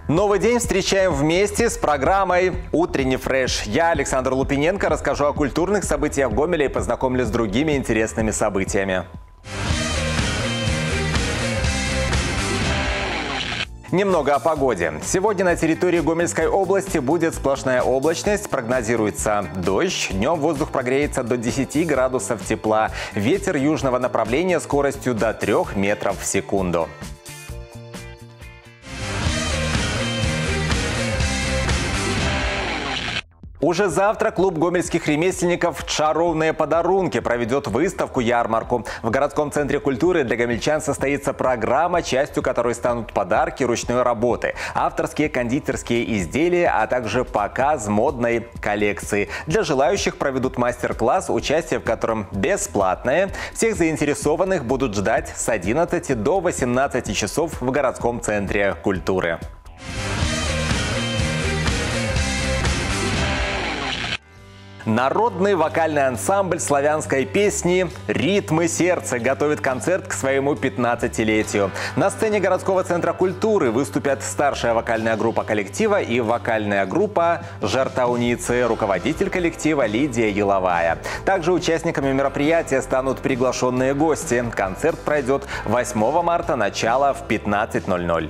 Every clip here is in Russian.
Новый день встречаем вместе с программой «Утренний фреш». Я, Александр Лупиненко, расскажу о культурных событиях Гомеля и познакомлю с другими интересными событиями. Немного о погоде. Сегодня на территории Гомельской области будет сплошная облачность. Прогнозируется дождь. Днем воздух прогреется до 10 градусов тепла. Ветер южного направления скоростью до 3 метров в секунду. Уже завтра клуб гомельских ремесленников «Чаровные подарунки» проведет выставку-ярмарку. В городском центре культуры для гомельчан состоится программа, частью которой станут подарки ручной работы, авторские кондитерские изделия, а также показ модной коллекции. Для желающих проведут мастер-класс, участие в котором бесплатное. Всех заинтересованных будут ждать с 11 до 18 часов в городском центре культуры. Народный вокальный ансамбль славянской песни «Ритмы сердца» готовит концерт к своему 15-летию. На сцене городского центра культуры выступят старшая вокальная группа коллектива и вокальная группа «Жартауницы», руководитель коллектива Лидия Еловая. Также участниками мероприятия станут приглашенные гости. Концерт пройдет 8 марта, начало в 15:00.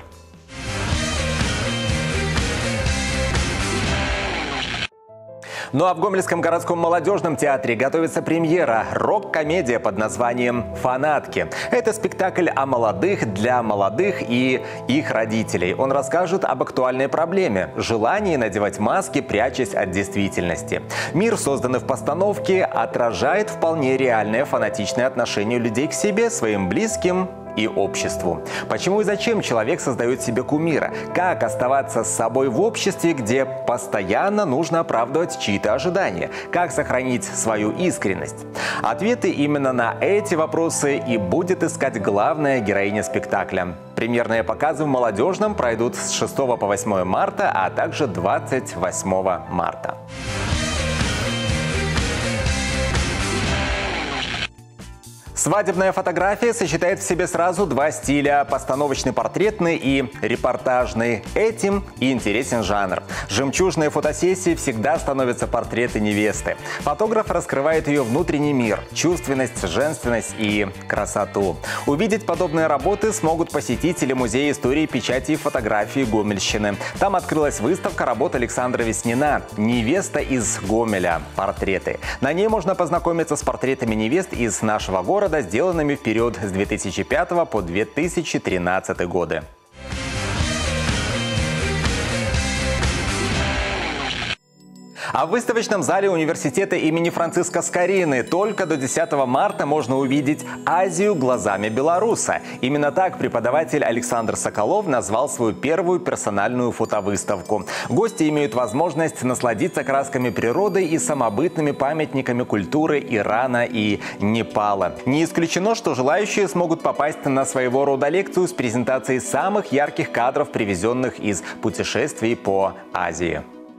Ну а в Гомельском городском молодежном театре готовится премьера – рок-комедия под названием «Фанатки». Это спектакль о молодых, для молодых и их родителей. Он расскажет об актуальной проблеме – желании надевать маски, прячась от действительности. Мир, созданный в постановке, отражает вполне реальное фанатичное отношение людей к себе, своим близким и обществу. Почему и зачем человек создает себе кумира? Как оставаться с собой в обществе, где постоянно нужно оправдывать чьи-то ожидания? Как сохранить свою искренность? Ответы именно на эти вопросы и будет искать главная героиня спектакля. Премьерные показы в молодежном пройдут с 6 по 8 марта, а также 28 марта. Свадебная фотография сочетает в себе сразу два стиля – постановочный, портретный и репортажный. Этим и интересен жанр. Жемчужной фотосессией всегда становятся портреты невесты. Фотограф раскрывает ее внутренний мир, чувственность, женственность и красоту. Увидеть подобные работы смогут посетители Музея истории печати и фотографии Гомельщины. Там открылась выставка работ Александра Веснина «Невеста из Гомеля. Портреты». На ней можно познакомиться с портретами невест из нашего города, сделанными в период с 2005 по 2013 годы. А в выставочном зале университета имени Франциска Скорины только до 10 марта можно увидеть Азию глазами белоруса. Именно так преподаватель Александр Соколов назвал свою первую персональную фотовыставку. Гости имеют возможность насладиться красками природы и самобытными памятниками культуры Ирана и Непала. Не исключено, что желающие смогут попасть на своего рода лекцию с презентацией самых ярких кадров, привезенных из путешествий по Азии.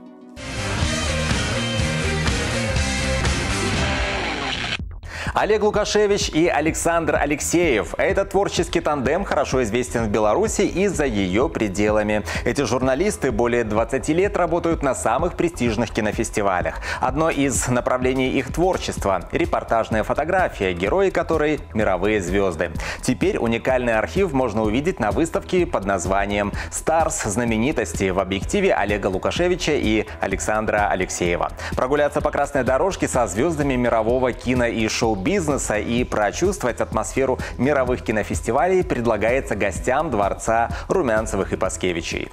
Олег Лукашевич и Александр Алексеев. Этот творческий тандем хорошо известен в Беларуси и за ее пределами. Эти журналисты более 20 лет работают на самых престижных кинофестивалях. Одно из направлений их творчества – репортажная фотография, герои которой – мировые звезды. Теперь уникальный архив можно увидеть на выставке под названием «Старс. Знаменитости» в объективе Олега Лукашевича и Александра Алексеева. Прогуляться по красной дорожке со звездами мирового кино и шоу-бизнеса и прочувствовать атмосферу мировых кинофестивалей предлагается гостям дворца Румянцевых и Паскевичей.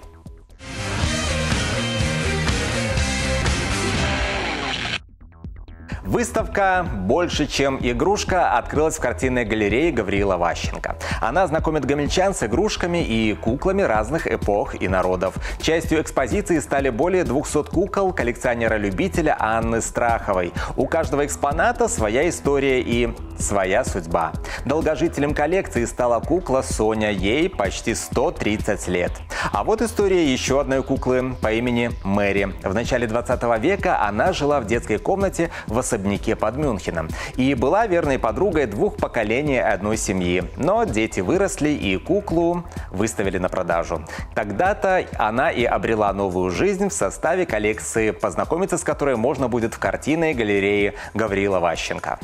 Выставка «Больше, чем игрушка» открылась в картинной галерее Гавриила Ващенко. Она знакомит гомельчан с игрушками и куклами разных эпох и народов. Частью экспозиции стали более 200 кукол коллекционера-любителя Анны Страховой. У каждого экспоната своя история и своя судьба. Долгожителем коллекции стала кукла Соня, ей почти 130 лет. А вот история еще одной куклы по имени Мэри. В начале 20 века она жила в детской комнате в особняке под Мюнхеном и была верной подругой двух поколений одной семьи. Но дети выросли и куклу выставили на продажу. Тогда-то она и обрела новую жизнь в составе коллекции, познакомиться с которой можно будет в картинной галерее Гавриила Ващенко.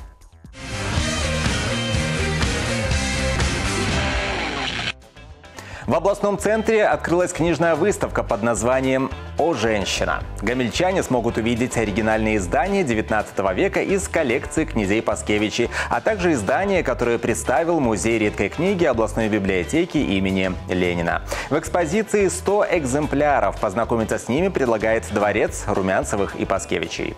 В областном центре открылась книжная выставка под названием «О, женщина!». Гомельчане смогут увидеть оригинальные издания XIX века из коллекции князей Паскевичей, а также издания, которые представил Музей редкой книги областной библиотеки имени Ленина. В экспозиции 100 экземпляров. Познакомиться с ними предлагает дворец Румянцевых и Паскевичей.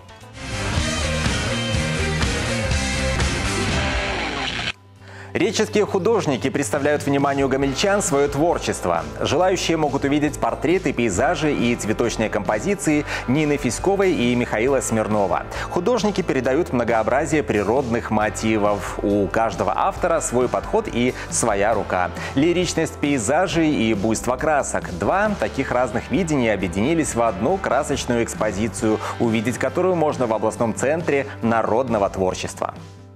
Реческие художники представляют вниманию гомельчан свое творчество. Желающие могут увидеть портреты, пейзажи и цветочные композиции Нины Фиськовой и Михаила Смирнова. Художники передают многообразие природных мотивов. У каждого автора свой подход и своя рука. Лиричность пейзажей и буйство красок. Два таких разных видения объединились в одну красочную экспозицию, увидеть которую можно в областном центре народного творчества.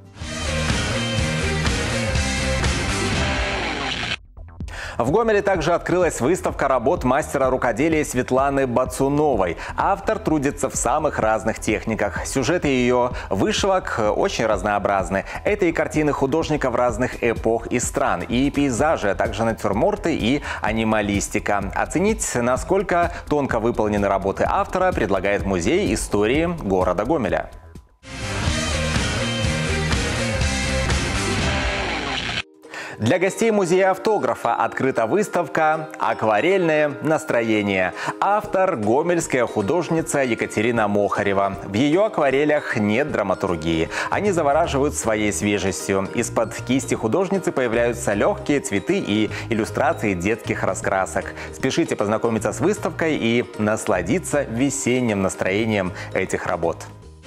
В Гомеле также открылась выставка работ мастера рукоделия Светланы Бацуновой. Автор трудится в самых разных техниках. Сюжеты ее вышивок очень разнообразны. Это и картины художников разных эпох и стран, и пейзажи, а также натюрморты и анималистика. Оценить, насколько тонко выполнены работы автора, предлагает Музей истории города Гомеля. Для гостей музея автографа открыта выставка «Акварельное настроение». Автор – гомельская художница Екатерина Мохарева. В ее акварелях нет драматургии. Они завораживают своей свежестью. Из-под кисти художницы появляются легкие цветы и иллюстрации детских раскрасок. Спешите познакомиться с выставкой и насладиться весенним настроением этих работ.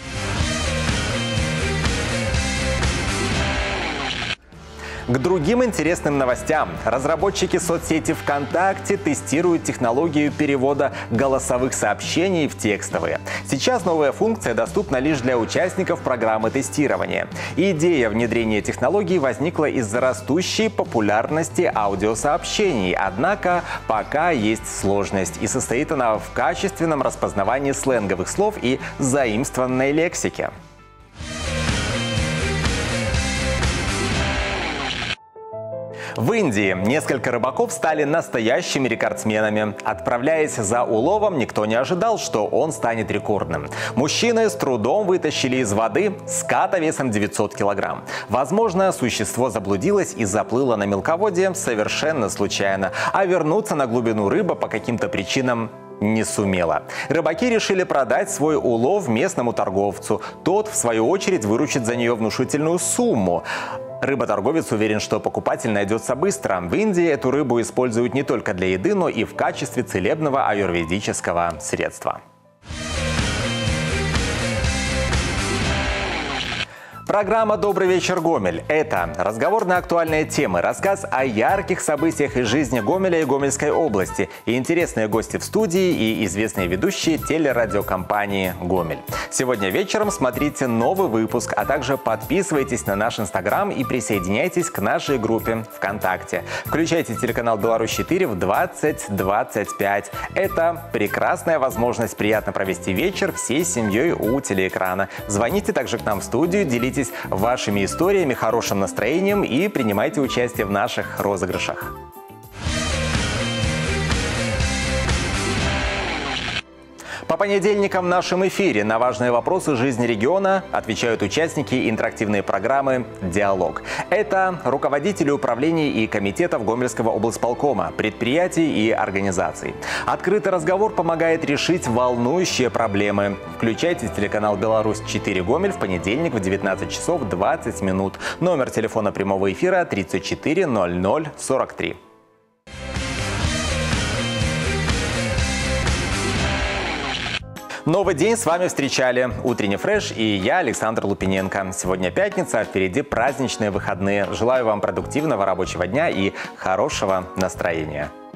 К другим интересным новостям. Разработчики соцсети ВКонтакте тестируют технологию перевода голосовых сообщений в текстовые. Сейчас новая функция доступна лишь для участников программы тестирования. Идея внедрения технологии возникла из-за растущей популярности аудиосообщений. Однако пока есть сложность, и состоит она в качественном распознавании сленговых слов и заимствованной лексики. В Индии несколько рыбаков стали настоящими рекордсменами. Отправляясь за уловом, никто не ожидал, что он станет рекордным. Мужчины с трудом вытащили из воды ската весом 900 килограмм. Возможно, существо заблудилось и заплыло на мелководье совершенно случайно, а вернуться на глубину рыба по каким-то причинам не сумела. Рыбаки решили продать свой улов местному торговцу. Тот, в свою очередь, выручит за нее внушительную сумму. Рыботорговец уверен, что покупатель найдется быстро. В Индии эту рыбу используют не только для еды, но и в качестве целебного аюрведического средства. Программа «Добрый вечер, Гомель» – это разговор на актуальные темы, рассказ о ярких событиях из жизни Гомеля и Гомельской области, и интересные гости в студии, и известные ведущие телерадиокомпании «Гомель». Сегодня вечером смотрите новый выпуск, а также подписывайтесь на наш Инстаграм и присоединяйтесь к нашей группе ВКонтакте. Включайте телеканал «Беларусь-4» в 20:25. Это прекрасная возможность приятно провести вечер всей семьей у телеэкрана. Звоните также к нам в студию, делитесь вашими историями, хорошим настроением и принимайте участие в наших розыгрышах. По понедельникам в нашем эфире на важные вопросы жизни региона отвечают участники интерактивной программы «Диалог». Это руководители управлений и комитетов Гомельского облсполкома, предприятий и организаций. Открытый разговор помогает решить волнующие проблемы. Включайте телеканал «Беларусь-4 Гомель» в понедельник в 19 часов 20 минут. Номер телефона прямого эфира 34 00 43. Новый день с вами встречали «Утренний фреш» и я, Александр Лупиненко. Сегодня пятница, а впереди праздничные выходные. Желаю вам продуктивного рабочего дня и хорошего настроения.